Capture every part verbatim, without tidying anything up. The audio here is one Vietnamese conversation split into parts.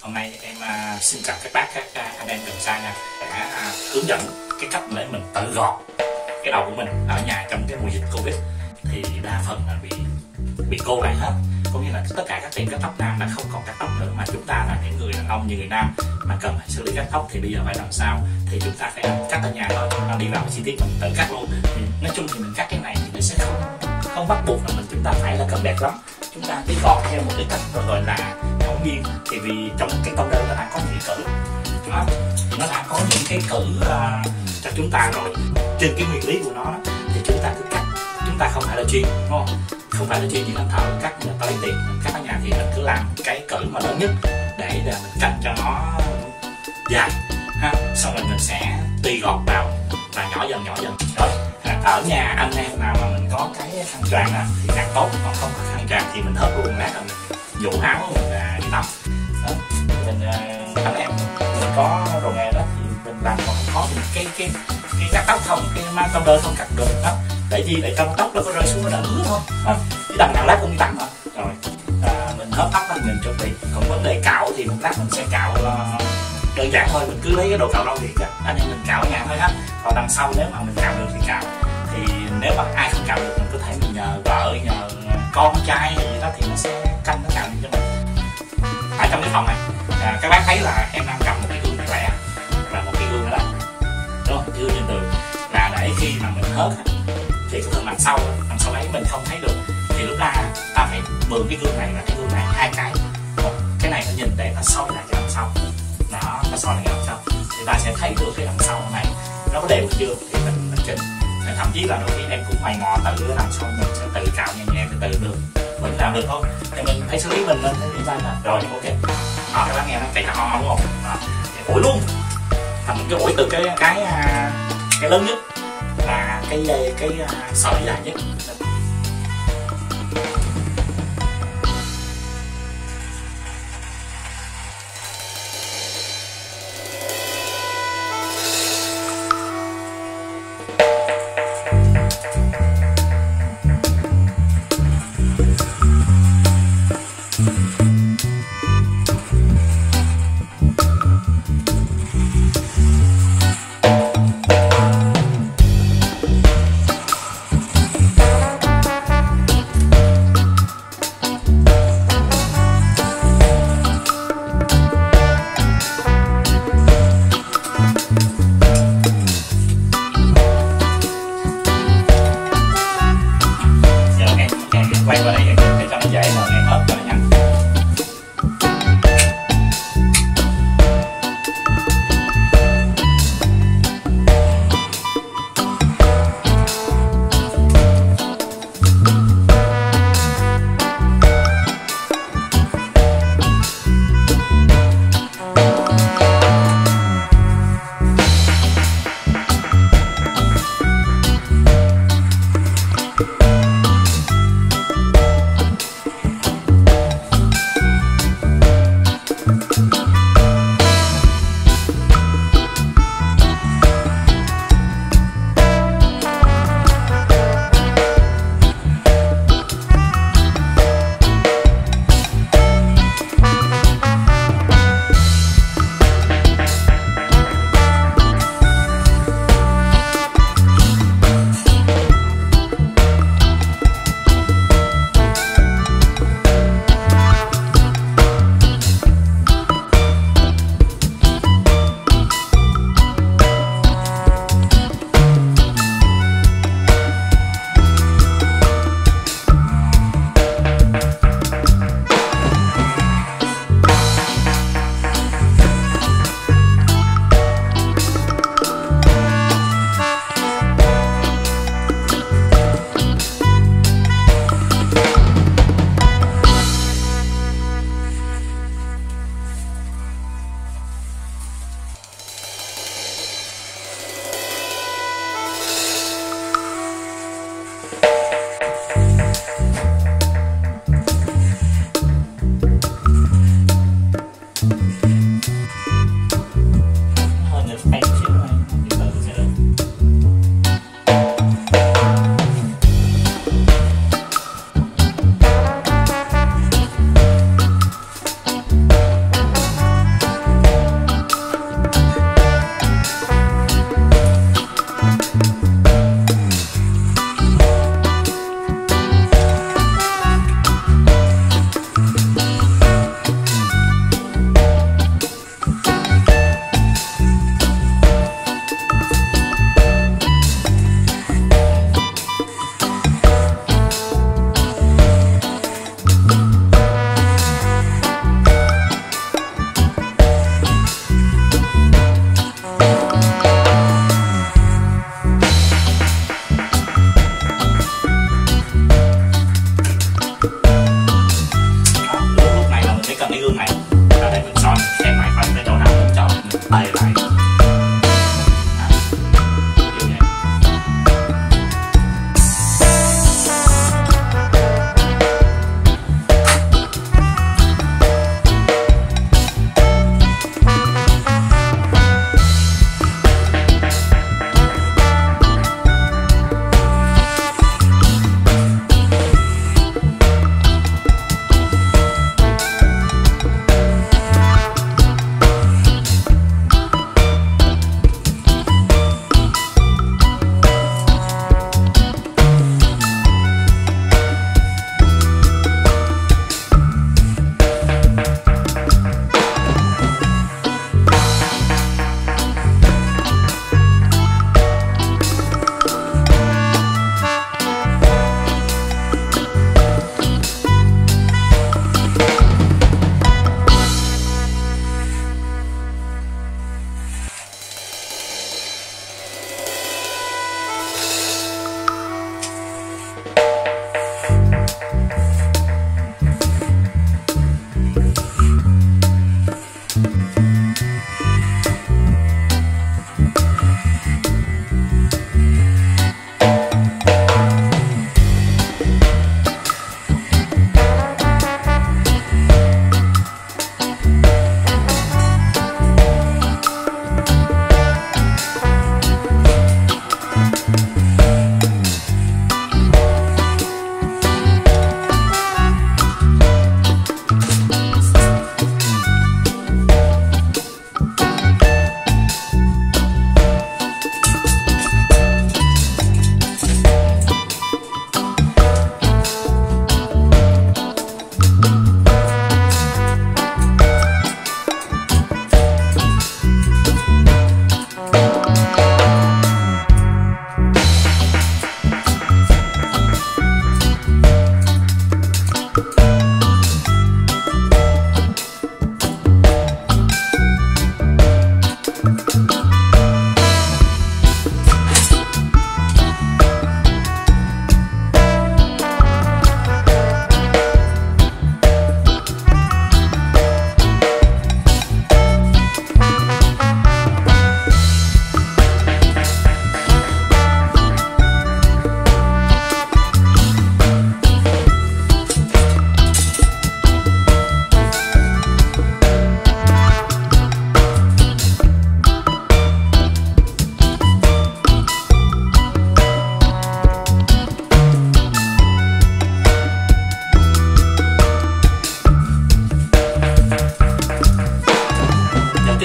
Hôm nay em uh, xin chào các bác, các uh, anh em gần xa nha. Sẽ uh, hướng dẫn cái cách để mình tự gọt cái đầu của mình ở nhà trong cái mùa dịch Covid. Thì đa phần là bị bị cô lại hết, cũng như là tất cả các tiệm cắt tóc nam đã không còn cắt tóc nữa, mà chúng ta là những người đàn ông như người nam mà cần phải xử lý cắt tóc thì bây giờ phải làm sao? Thì chúng ta phải cắt ở nhà thôi, chúng ta đi vào chi tiết mình tự cắt luôn. Thì nói chung thì mình cắt cái này thì mình sẽ không không bắt buộc là mình chúng ta phải là cần đẹp lắm, chúng ta đi gọt theo một cái cách rồi gọi là ngẫu nhiên. Thì vì trong cái công đơn nó đã có những cái cử đó, thì nó đã có những cái cử uh, cho chúng ta rồi. Trên cái nguyên lý của nó thì chúng ta cứ cắt, chúng ta không phải là chuyên, đúng không? Không phải là chuyên những anh thợ cắt mà tới tiền mình cắt ở nhà, thì mình cứ làm cái cử mà lớn nhất để là mình cắt cho nó dài ha, xong rồi mình sẽ tùy gọt vào và nhỏ dần nhỏ dần. Rồi ở nhà anh em nào mà mình có cái khăn choàng á thì càng tốt, còn không có khăn choàng thì mình hớt luôn, lát là mình vũ áo mình uh, đi tắm đó. Mình uh, anh em mình có đồ nghề đó thì mình làm, còn không có thì cái cái cái cắt tóc không, cái mang công đơn không cắt được đó. Để gì? Để cho tóc nó có rơi xuống nó đỡ ướt thôi, chứ đằng nào lát cũng đi tắm rồi. Rồi à, mình hớt tóc là mình chuẩn bị. Còn vấn đề cạo thì một lát mình sẽ cạo uh, đơn giản thôi, mình cứ lấy cái đồ cạo râu điện anh em mình cạo ở nhà thôi ha. Còn đằng sau nếu mà mình cạo được thì cạo, thì nếu mà ai không cạo được mình có thể mình nhờ vợ, nhờ con trai hay gì đó thì nó sẽ canh nó cạo cho mình. Ở trong cái phòng này à, các bác thấy là em đang cầm một cái gương này lẻ và một cái gương ở đây, đúng không? Gương trên tường là để khi mà mình hớt thì cái phần đằng sau đằng sau ấy mình không thấy được, thì lúc ra ta phải mượn cái gương này và cái gương này, hai cái. Một cái này nó nhìn để nó soi lại cái đằng sau đó, nó soi lại cái đằng sau thì ta sẽ thấy được cái đằng sau này nó có đều chưa, thì mình mình chỉnh. Thậm chí là đôi khi em cũng mày mò tự làm xong mình sẽ tự cạo nhẹ nhẹ từ từ được, mình làm được thôi, thì mình phải xử lý mình lên cái design là rồi ok. Đó, các bác nghe nó chạy thẳng không không không ủi luôn, thành cái ủi từ cái cái cái lớn nhất là cái cái, cái sợi dài nhất. Quay vào đây để cho nó dễ mà nghe hớt cho nó nhanh.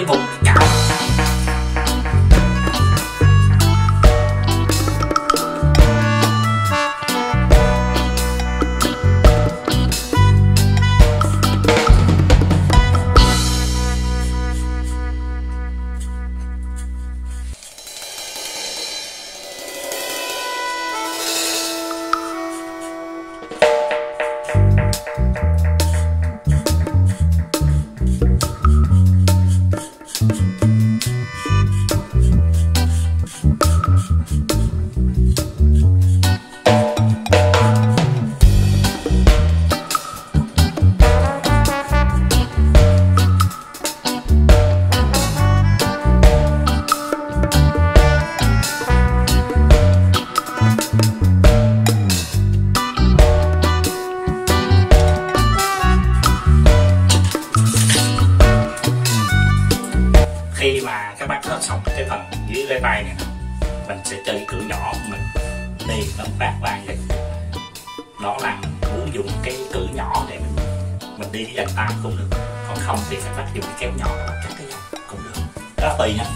cái vùng cao. Khi mà các bác hết xong cái phần dưới cái tay này, mình sẽ chơi cái cửa nhỏ của mình đi nó phát vang vậy. Đó là mình muốn dùng cái cửa nhỏ để mình mình đi cái dành tay cũng được, còn không thì các bác dùng cái kéo nhỏ để cắt cái dòng cũng được, đó tùy nha.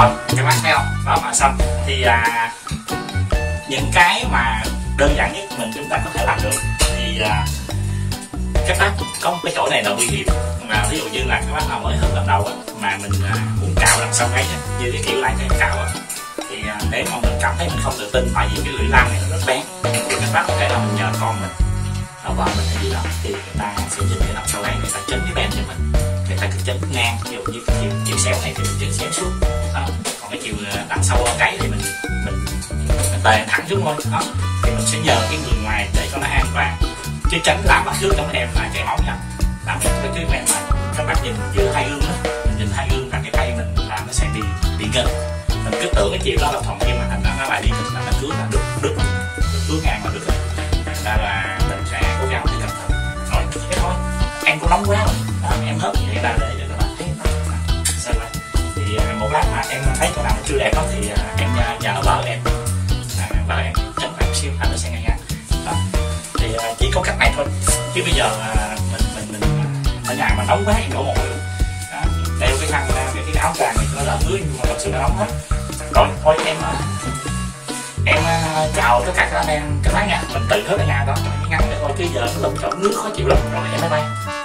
rồi các bác thấy không đó mà xong thì à, những cái mà đơn giản nhất mình chúng ta có thể làm được thì à, các bác có một cái chỗ này là nguy hiểm mà ví dụ như là các bác nào mới hơn lần đầu á, mà mình à, muốn cạo đằng sau gáy như cái kiểu lai cái cạo á, thì à, nếu mà mình cảm thấy mình không tự tin tại vì cái lưỡi lam này nó rất bén thì các bác có thể là mình nhờ con mình ở vợ mình hay gì đó thì người ta sẽ nhìn cái đằng sau gáy người ta chấn cái ben cho mình, người ta cứ chấn ngang ví dụ như chiều, chiều xéo này thì mình chấn xéo xuống đó. Còn cái chiều đằng sau gáy thì mình mình, mình tề thẳng xuống thôi đó, thì mình sẽ nhờ cái người ngoài để cho nó an toàn chứ tránh làm bắt trước trong em là chảy máu nha. Làm cái cái em mà các bác nhìn giữa hai gương đó, mình nhìn hai gương là cái tay mình làm nó sẽ bị bị ngân, mình cứ tưởng cái chiều đó là thuận nhưng mà thành ra nó lại đi mình là nó cứ là đứt đứt cứ ngang mà đứt, thành ra là mình sẽ cố gắng để cẩn thận. Rồi thế thôi, em cũng nóng quá rồi đó, em hớp như thế là để cho các bạn thấy sao vậy. Thì một lát mà em thấy chỗ nào chưa đẹp đó thì em nhờ vợ em à, vợ em chấn em xíu là nó sẽ ngay ngắn đó. Thì chỉ có cách này thôi chứ bây giờ mình mình mình ở nhà mà nóng quá thì đổ mồ hôi luôn đó. Đeo cái khăn cái cái áo choàng này nó đỡ ướt nhưng mà thật sự nó nóng hết. Rồi thôi em em chào tất cả các anh em các bác nha, mình tự hết ở nhà đó cho nó ngắn để thôi chứ giờ nó lụm chỗ nước khó chịu lắm. Rồi em bye bye.